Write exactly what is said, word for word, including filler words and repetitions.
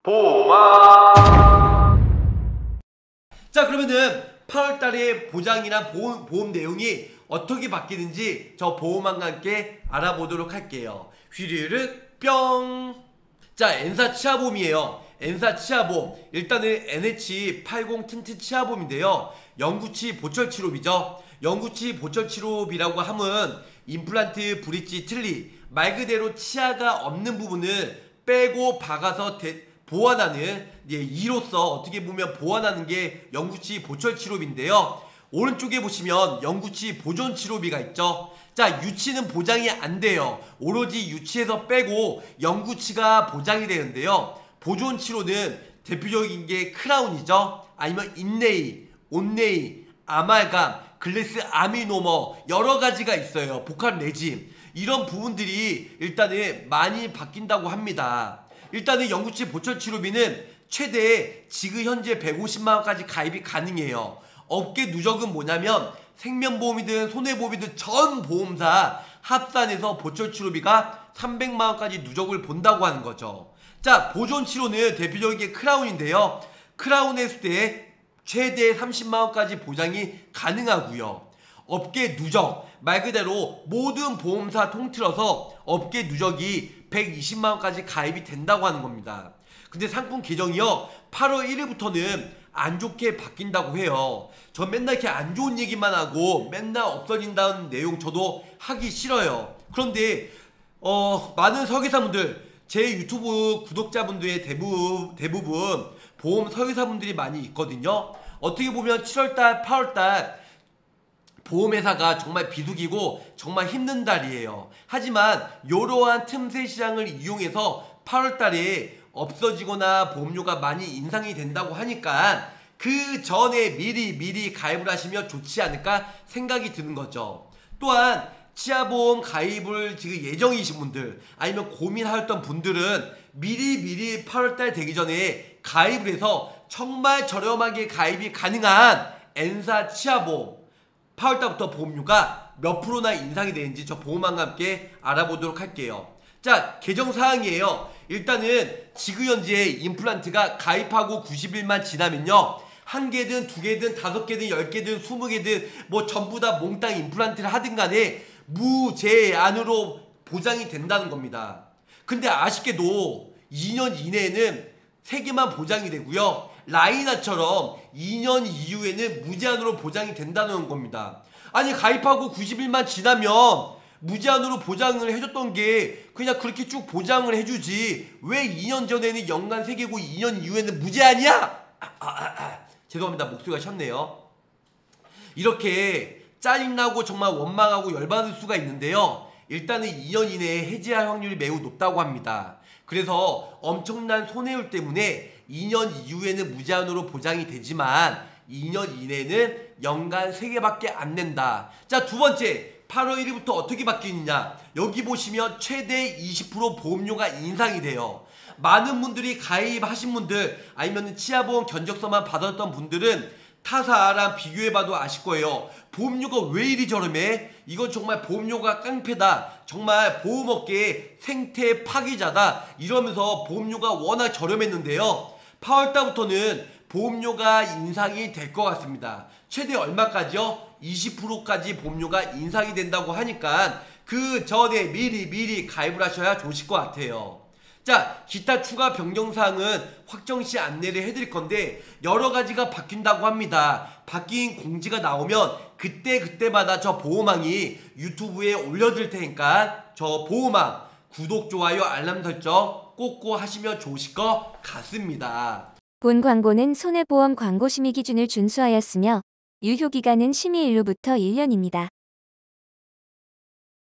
보호막. 자, 그러면은 팔월 달에 보장이나 보험, 보험 내용이 어떻게 바뀌는지 저 보호막과 함께 알아보도록 할게요. 휘르르 뿅. 자, 엔사 치아보험이에요. 엔사 치아보험, 일단은 엔에이치 팔십 튼튼 치아보험인데요, 영구치 보철 치료비죠. 영구치 보철 치료비라고 함은 임플란트, 브릿지, 틀니, 말 그대로 치아가 없는 부분을 빼고 박아서 대, 보완하는, 예, 이로써 어떻게 보면 보완하는 게 영구치 보철 치료비인데요. 오른쪽에 보시면 영구치 보존 치료비가 있죠. 자, 유치는 보장이 안 돼요. 오로지 유치에서 빼고 영구치가 보장이 되는데요. 보존 치료는 대표적인 게 크라운이죠. 아니면 인네이, 온네이, 아말감, 글래스 아미노머, 여러 가지가 있어요. 복합 레진. 이런 부분들이 일단은 많이 바뀐다고 합니다. 일단은 영구치 보철 치료비는 최대 지금 현재 백오십만 원까지 가입이 가능해요. 업계 누적은 뭐냐면 생명보험이든 손해보험이든 전 보험사 합산해서 보철 치료비가 삼백만 원까지 누적을 본다고 하는 거죠. 자, 보존 치료는 대표적인 게 크라운인데요. 크라운 했을 때 최대 삼십만 원까지 보장이 가능하고요. 업계 누적, 말 그대로 모든 보험사 통틀어서 업계 누적이 백이십만 원까지 가입이 된다고 하는 겁니다. 근데 상품 개정이요, 팔월 일일부터는 안 좋게 바뀐다고 해요. 저 맨날 이렇게 안 좋은 얘기만 하고 맨날 없어진다는 내용 저도 하기 싫어요. 그런데 어, 많은 설계사분들, 제 유튜브 구독자분들의 대부분, 대부분 보험 설계사분들이 많이 있거든요. 어떻게 보면 칠월달, 팔월달 보험회사가 정말 비수기고 정말 힘든 달이에요. 하지만 이러한 틈새 시장을 이용해서 팔월달에 없어지거나 보험료가 많이 인상이 된다고 하니까 그 전에 미리 미리 가입을 하시면 좋지 않을까 생각이 드는 거죠. 또한 치아보험 가입을 지금 예정이신 분들, 아니면 고민하였던 분들은 미리 미리 팔월달 되기 전에 가입을 해서 정말 저렴하게 가입이 가능한 엔사 치아보험, 팔월달부터 보험료가 몇 프로나 인상이 되는지 저 보험왕과 함께 알아보도록 할게요. 자, 개정사항이에요. 일단은 지금 현재 임플란트가 가입하고 구십 일만 지나면요, 한 개든 두 개든 다섯 개든 열 개든 스무 개든 뭐 전부 다 몽땅 임플란트를 하든 간에 무제한으로 보장이 된다는 겁니다. 근데 아쉽게도 이 년 이내에는 세 개만 보장이 되고요, 라이나처럼 이 년 이후에는 무제한으로 보장이 된다는 겁니다. 아니, 가입하고 구십 일만 지나면 무제한으로 보장을 해줬던 게 그냥 그렇게 쭉 보장을 해주지 왜 이 년 전에는 연간 세 개고 이 년 이후에는 무제한이야? 아, 아, 아, 아. 죄송합니다. 목소리가 셨네요. 이렇게 짜증나고 정말 원망하고 열받을 수가 있는데요, 일단은 이 년 이내에 해지할 확률이 매우 높다고 합니다. 그래서 엄청난 손해율 때문에 이 년 이후에는 무제한으로 보장이 되지만 이 년 이내는 연간 세 개밖에 안 낸다. 자, 두 번째, 팔월 일일부터 어떻게 바뀌느냐, 여기 보시면 최대 이십 퍼센트 보험료가 인상이 돼요. 많은 분들이 가입하신 분들, 아니면 치아보험 견적서만 받았던 분들은 타사랑 비교해봐도 아실 거예요. 보험료가 왜 이리 저렴해? 이건 정말 보험료가 깡패다, 정말 보험업계의 생태 파기자다, 이러면서 보험료가 워낙 저렴했는데요, 팔월달부터는 보험료가 인상이 될 것 같습니다. 최대 얼마까지요? 이십 퍼센트까지 보험료가 인상이 된다고 하니까 그 전에 미리 미리 가입을 하셔야 좋으실 것 같아요. 자, 기타 추가 변경사항은 확정시 안내를 해드릴 건데 여러 가지가 바뀐다고 합니다. 바뀐 공지가 나오면 그때 그때마다 저 보호망이 유튜브에 올려드릴 테니까 저 보호망 구독, 좋아요, 알람 설정 꼭꼭 하시면 좋으실 것 같습니다. 본 광고는 손해보험 광고 심의 기준을 준수하였으며 유효기간은 심의일로부터 일 년입니다.